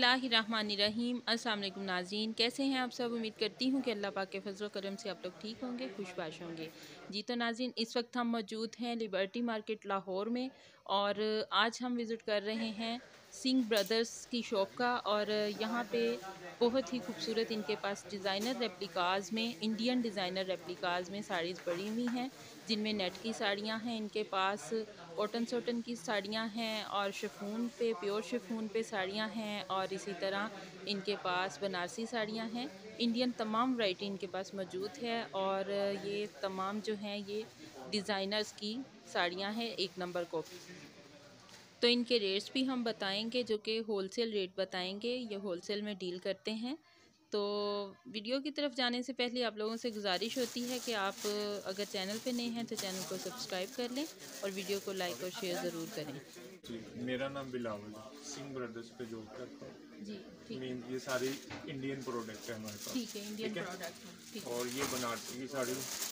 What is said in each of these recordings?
बिस्मिल्लाहिर्रहमानिर्रहीम। अस्सलाम वालेकुम नाज़रीन, कैसे हैं आप सब। उम्मीद करती हूँ कि अल्लाह पाक के फजल करम से आप लोग ठीक होंगे, खुशबाश होंगे। जी तो नाज़रीन, इस वक्त हम मौजूद हैं लिबर्टी मार्केट लाहौर में और आज हम विज़िट कर रहे हैं सिंह ब्रदर्स की शॉप का। और यहाँ पे बहुत ही खूबसूरत इनके पास डिज़ाइनर रेप्लिकाज़ में, इंडियन डिज़ाइनर रेप्लिकाज़ में साड़ीज़ पड़ी हुई हैं, जिनमें नेट की साड़ियाँ हैं इनके पास, कॉटन सोटन की साड़ियाँ हैं और शिफॉन पे, प्योर शिफॉन पे साड़ियाँ हैं और इसी तरह इनके पास बनारसी साड़ियाँ हैं। इंडियन तमाम वैरायटी इनके पास मौजूद है और ये तमाम जो हैं ये डिज़ाइनर्स की साड़ियाँ हैं, एक नंबर कॉपी। तो इनके रेट्स भी हम बताएंगे, जो कि होलसेल रेट बताएंगे, ये होलसेल में डील करते हैं। तो वीडियो की तरफ जाने से पहले आप लोगों से गुजारिश होती है कि आप अगर चैनल पे नए हैं तो चैनल को सब्सक्राइब कर लें और वीडियो को लाइक और शेयर ज़रूर करें। जी, मेरा नाम बिलावल है, सिंह ब्रदर्स पे जॉब करता हूँ। जी ठीक मेन ये सारी इंडियन प्रोडक्ट है हमारे पास। ठीक है, इंडियन प्रोडक्ट ठीक और ये बनारसी की साड़ी,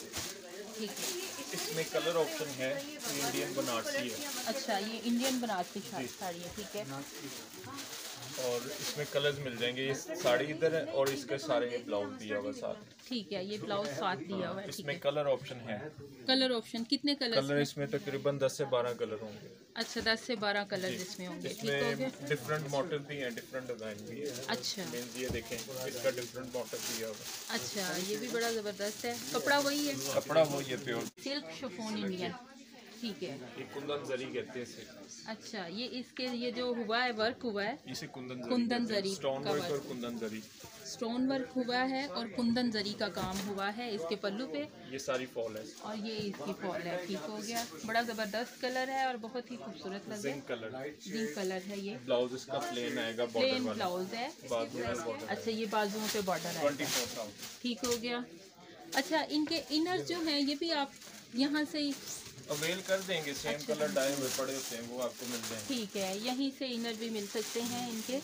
ठीक है। इसमें कलर ऑप्शन है, इंडियन बनारसी है। अच्छा, ये इंडियन बनारसी साड़ी है, ठीक है। और इसमें कलर्स मिल जाएंगे। ये साड़ी इधर है और इसके सारे ब्लाउज दिया हुआ साथ। ठीक है, ये ब्लाउज साथ दिया हुआ है, ठीक इसमें है। कलर ऑप्शन है। कलर ऑप्शन कितने कलर इसमें तकरीबन 10 से 12 कलर होंगे। अच्छा, 10 से 12 कलर इसमें होंगे, ठीक हो इसमें गया। डिफरेंट मॉडल भी हैं, डिफरेंट डिजाइन भी है। अच्छा ये देखें, इसका डिफरेंट मॉडल दिया हुआ। अच्छा, ये भी बड़ा ज़बरदस्त है। कपड़ा वही है, कपड़ा वो ये प्योर सिल्क शिफॉन इंडियन, ठीक है। ये कुंदन जरी कहते हैं इसे। अच्छा, ये इसके ये जो हुआ है, वर्क हुआ है, इसे कुंदन जरी स्टोन का वर्क और work, kundan zari. Stone work हुआ है और कुंदन जरी का काम हुआ है इसके पल्लू पे, ये सारी फॉल है। और ये इसकी फॉल है, ठीक हो गया। बड़ा ज़बरदस्त कलर है और बहुत ही खूबसूरत लग रहा जिंक कलर। है। जिंक कलर है ये। ब्लाउज इसका प्लेन आएगा, बॉर्डर प्लेन वाला। ब्लाउज है। बाजू में बॉर्डर। अच्छा, ये बाजुओं पे बॉर्डर है, 24,000। ठीक हो गया। अच्छा, इनके इनर्स जो हैं ये भी आप यहाँ से ही अवेल कर देंगे। सेम अच्छा, कलर डाले हुए पड़े होते हैं, वो आपको मिल जाएंगे। ठीक है, यहीं से इनर भी मिल सकते हैं इनके।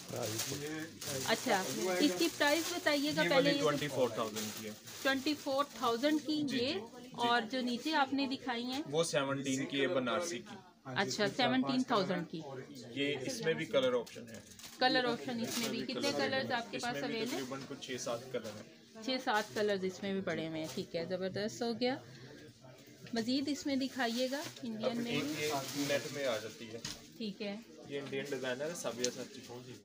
अच्छा, इसकी प्राइस बताइएगा ये पहले। वाली 24,000 की है। 24,000 की ये, और जो नीचे आपने दिखाई हैं वो 17 की है, बनारसी की। अच्छा 17,000 की। ये इसमें भी कलर ऑप्शन है। कलर ऑप्शन इसमें भी कितने कलर्स आपके पास इसमें भी अवेलेबल है? तकरीबन कुछ 6-7 कलर है। 6-7 कलर्स इसमें भी पड़े हुए हैं, ठीक है, ज़बरदस्त हो गया। मज़ीद इसमें दिखाइएगा इंडियन में एक भी, ये नेट में आ जाती है। ठीक है। ये इंडियन डिजाइनर है, साबिया साची।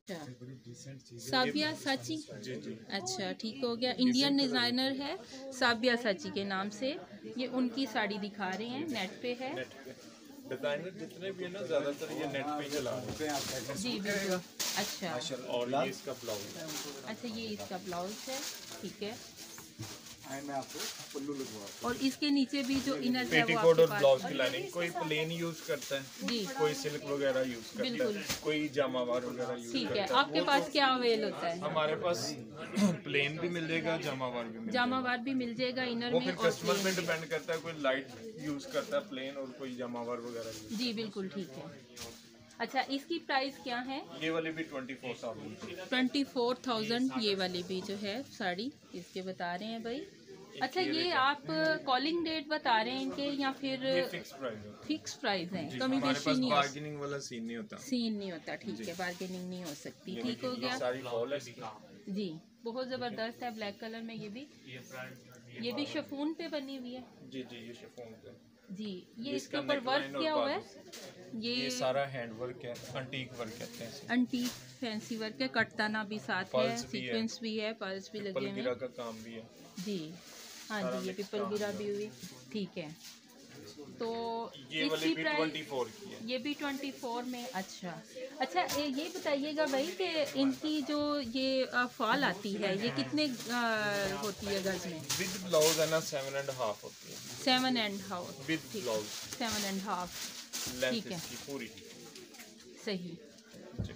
अच्छा, साबिया साची। जी जी। अच्छा, ठीक हो गया। इंडियन डिज़ाइनर है साबिया साची के नाम से, ये उनकी साड़ी दिखा रहे हैं, नेट पे है। नेट पे डिजाइनर जितने भी है ना, ज्यादातर ये नेट पे ही चला रहे हैं। जी बिल्कुल। अच्छा और ये इसका ब्लाउज है। अच्छा, ये इसका ब्लाउज है, ठीक है। मैं आपको पल्लू लगवा। और इसके नीचे भी जो इनर है वो पेटीकोट और आपके ब्लाउज पास। की लाइनिंग, कोई प्लेन यूज करता है, जी कोई सिल्क वगैरह यूज करता बिल्कुल। है, कोई जामावार वगैरह यूज ठीक है, करता है। आपके पास क्या अवेल होता है? हमारे पास प्लेन भी मिल जाएगा, जामावार भी मिल जाएगा। जामावार भी मिल जाएगा इनर वो में, फिर और कस्टमर पे plain भी। डिपेंड करता है, कोई लाइट यूज करता है प्लेन और कोई जामावार वगैरह यूज। जी बिल्कुल, ठीक है। अच्छा, इसकी प्राइस क्या है? ये वाली भी 24,000। 24,000 ये वाली भी जो है साड़ी इसके बता रहे हैं भाई। अच्छा, ये आप कॉलिंग डेट बता रहे हैं इनके या फिर ये फिक्स प्राइस है। फिक्स प्राइस है? जी, कमी हमारे बेशी पास नहीं हो, बार्गेनिंग वाला सीन नहीं होता। सीन नहीं होता, ठीक है, बार्गेनिंग नहीं हो सकती, ठीक हो ये गया। सारी फॉल है। जी बहुत ज़बरदस्त है, ब्लैक कलर में ये भी शिफॉन पे बनी हुई है। जी जी, ये शिफॉन पे। जी, ये इसके इसका ऊपर वर्क neckline और किया हुआ है। बाजू। ये ये सारा हैंड वर्क है, अंटीक वर्क कहते हैं इसे। अंटीक फैंसी वर्क है, कटदाना भी साथ है, पर्ल्स भी है। सीक्वेंस भी है, पर्ल्स भी लगे हुए पलगिरा हैं। का काम भी है। जी हाँ सारा जी, ये mix पिपल काम गिरा है। भी हुई, ठीक है। तो ये वाली इसकी भी प्राइस 24 की है। ये भी 24 में। अच्छा अच्छा, ये बताइएगा भाई कि इनकी जो ये फॉल आती है ये कितने होती है गज में? विद ब्लाउज है ना 7.5 होती है। 7.5 विद ब्लाउज 7.5, लेंथ ठीक है, इसकी पूरी। सही। जी।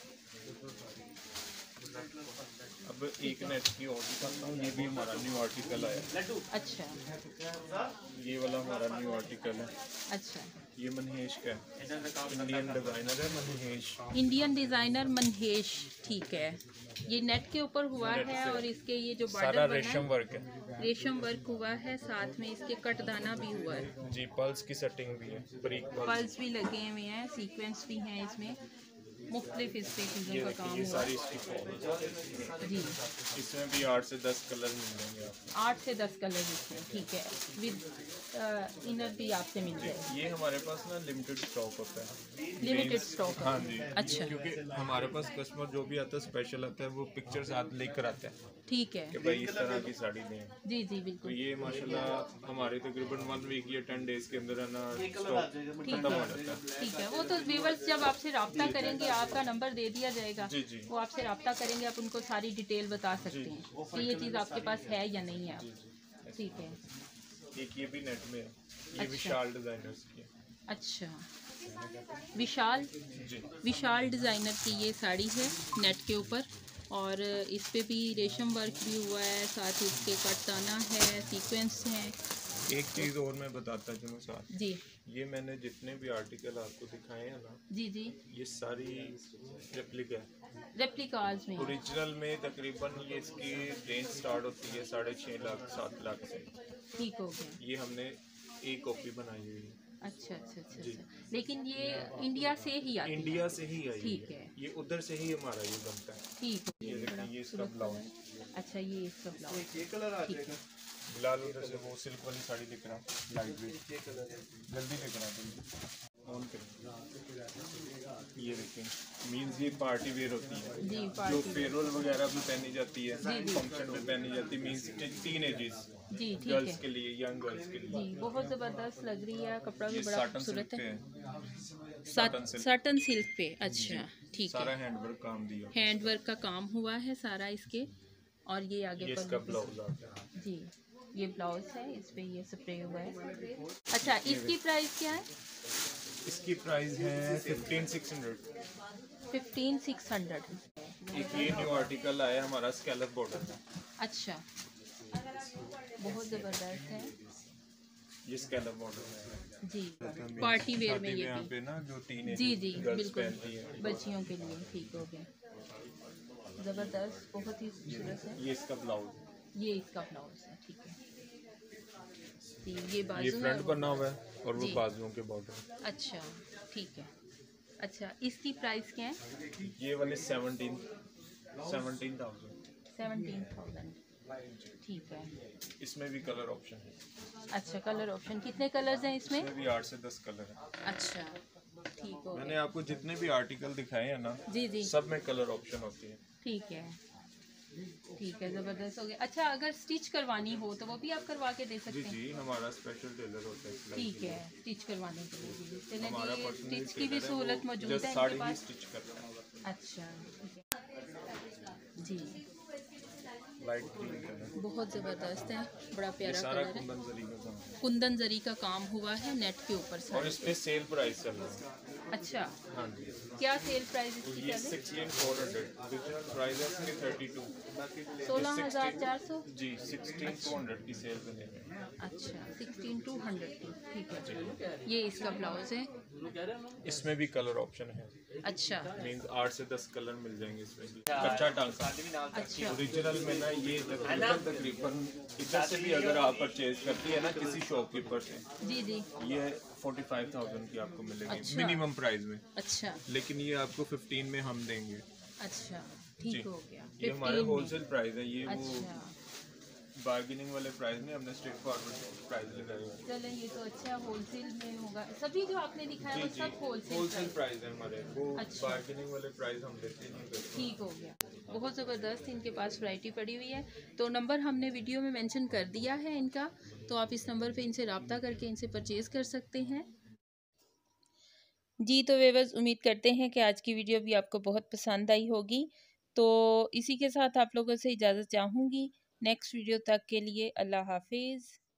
अब एक नेट की और दिखाता हूँ, ये भी हमारा न्यू आर्टिकल आया। अच्छा ये वाला हमारा न्यू आर्टिकल है। अच्छा, ये महेश का है, इंडियन डिजाइनर है महेश। इंडियन डिज़ाइनर महेश, ठीक है। ये नेट के ऊपर हुआ नेट है से। और इसके ये जो सारा बॉर्डर बना रेशम है वर्क है। रेशम वर्क हुआ है, साथ में इसके कटदाना भी हुआ है, जी, पल्स की सेटिंग भी है, ब्रीक पल्स। पल्स भी लगे हुए हैं, सीक्वेंस भी हैं इसमें। मुख्तलिफ इस पे चीज़ों ये का देखिए काम ये हुआ सारी इसकी फॉल जी। इसमें भी 8 से 10 कलर मिल जाएंगे आपको। 8 से 10 कलर इसमें, ठीक है। विद इनर भी आपसे मिल जाए। ये हमारे पास ना लिमिटेड स्टॉक होता है। लिमिटेड स्टॉक है। हाँ जी। अच्छा, क्योंकि हमारे पास कस्टमर जो भी आता है स्पेशल आता है, वो पिक्चर साथ लेकर आता है ठीक है। कि भाई इस तरह की साड़ी दें। जी जी तो बिल्कुल। ये माशाल्लाह हमारे तकरीबन 1 वीक या 10 डेज के अंदर है ना स्टॉक ठीक खत्म हो है, जाता है। ठीक है। वो तो व्यूअर्स जब आपसे रब्ता करेंगे, आपका नंबर दे दिया जाएगा, जी जी वो आपसे रब्ता करेंगे, आप उनको सारी डिटेल बता सकते हैं कि ये चीज़ आपके पास है या नहीं है। जी जी। ठीक है। एक ये भी नेट में है, ये अच्छा। विशाल डिजाइनर्स की है। अच्छा, विशाल जी विशाल डिज़ाइनर की ये साड़ी है नेट के ऊपर, और इस पे भी रेशम वर्क भी हुआ है, साथ ही इसके कटदाना है, सीक्वेंस हैं। एक चीज़ और मैं बताता चलूँ साथ, जी ये मैंने जितने भी आर्टिकल आपको दिखाए हैं ना, जी जी। ये सारी रेप्लिका है। रेप्लिकाज में। ओरिजिनल में तकरीबन ये इसकी रेंज स्टार्ट होती है 6.5 लाख 7 लाख से। ठीक हो गया। ये हमने एक कॉपी बनाई हुई है। अच्छा अच्छा अच्छा जी। अच्छा। लेकिन ये इंडिया से ही आती है। इंडिया से ही आई ठीक है। ये उधर से ही हमारा ये बनता है। ठीक हो ये गया। देखिए ये इसका खूबसूरत ब्लाउज, कलर। अच्छा, ये इसका ब्लाउज। ये कलर आ ठीक जाएगा। है। बिलाल उधर से वो सिल्क वाली साड़ी दिख रहा है, लाइट वेट, जल्दी दिख रहा है जल्दी। ऑन करें। ये देखिए मीन्स ये पार्टी वेयर होती है, जी जो पार्टी। फेयरवेल वगैरह में पहनी जाती है, जी, जी। फंक्शन में पहनी जाती है, मीन्स टीन एजेस जी ठीक गर्ल्स है। के लिए, यंग गर्ल्स के लिए। जी बहुत ज़बरदस्त लग रही है, कपड़ा भी ये बड़ा साटन खूबसूरत सिल्क पे है। है, साटन सिल्क, साटन सिल्क पे। अच्छा ठीक सारा है। हैंडवर्क काम दिया। हैंड वर्क का काम हुआ है सारा इसके, और ये आगे ये पर इसका ब्लाउज आता है। जी, ये ब्लाउज है, इस पे ये स्प्रे हुआ है। अच्छा, इसकी प्राइस क्या है? इसकी प्राइस है 15,600। 15,600। एक ये न्यू आर्टिकल आया हमारा स्कैलप बॉर्डर। अच्छा, बहुत ज़बरदस्त है। ये स्कैलप बॉर्डर है। जी, पार्टी वेयर में ये यहाँ भी। पे ना जो टीन जी जी गर्ल्स बिल्कुल, पहनती है, बच्चियों के लिए ठीक हो गया। ज़बरदस्त, बहुत ही खूबसूरत है। ये इसका ब्लाउज, ये इसका ब्लाउज है, ठीक है। जी, ये ये बाजू है। फ्रंट बना हुआ है और वो जी। बाजुओं के बॉर्डर। अच्छा ठीक है। अच्छा, इसकी प्राइस क्या है? ये वाले 17,000। 17,000। ठीक है। इसमें भी कलर ऑप्शन है, अच्छा, कलर ऑप्शन कितने कलर्स हैं इसमें? इसमें भी 8 से 10 कलर है। अच्छा ठीक हो मैंने गया। आपको जितने भी आर्टिकल दिखाए हैं ना, जी जी सब में कलर ऑप्शन होती है। ठीक है, ठीक है, ज़बरदस्त हो गया। अच्छा, अगर स्टिच करवानी हो तो वो भी आप करवा के दे जी सकते हैं? जी, हमारा स्पेशल टेलर होता है सिलाई ठीक के लिए। है, स्टिच करवाने के लिए भी। चलें हमारा जी, पर्सनल स्टिच की भी टेलर है, सहूलत वो मौजूद जस्ट है साड़ी इनके ही पास। स्टिच करता है। अच्छा ठीक है जी, लाइट ग्रीन कलर, बहुत ज़बरदस्त है, बड़ा ये प्यारा सारा कलर है। कुंदन जरी का काम है। कुंदन जरी का काम हुआ है नेट के ऊपर और सारा। इस पे सेल प्राइस चल रहा है। अच्छा, हाँ जी, क्या सेल प्राइस इसकी ये चल रही? 16,400, ओरिजिनल प्राइस है इसकी 32। 16,400। जी 16,200 की सेल पे दे रहे हैं। अच्छा, 16,200 की, ठीक है। ये इसका ब्लाउज है। इसमें भी कलर ऑप्शन है, अच्छा मींस 8 से 10 कलर मिल जाएंगे इसमें भी। कच्चा टांका अच्छा ओरिजिनल में ना, ये तकरीबन इधर से भी अगर आप परचेज करती है ना किसी शॉपकीपर से, जी जी। ये 45,000 की आपको मिलेगी अच्छा। मिनिमम प्राइस में, अच्छा लेकिन ये आपको 15 में हम देंगे। अच्छा जी। ठीक हो गया। ये हमारे 15 में। होलसेल प्राइस है, ये वो अच्छा, बार्गेनिंग वाले प्राइस में हमने स्ट्रेट फॉरवर्ड प्राइस लगाए हुए हैं। चलें ये तो अच्छा होलसेल में होगा। सभी जो आपने दिखाया जी वो जी, सब होलसेल होलसेल प्राइस। प्राइस है हमारे, वो अच्छा। बार्गेनिंग वाले प्राइस हम देते नहीं करते। ठीक हो गया, बहुत ज़बरदस्त इनके पास वैरायटी पड़ी हुई है। तो नंबर हमने वीडियो में मेंशन कर दिया है इनका, तो आप इस नंबर पे इनसे रब्ता करके इनसे परचेज़ कर सकते हैं। जी तो व्यूअर्स, उम्मीद करते हैं कि आज की वीडियो भी आपको बहुत पसंद आई होगी। तो इसी के साथ आप लोगों से इजाज़त चाहूँगी। नेक्स्ट वीडियो तक के लिए अल्लाह हाफिज़।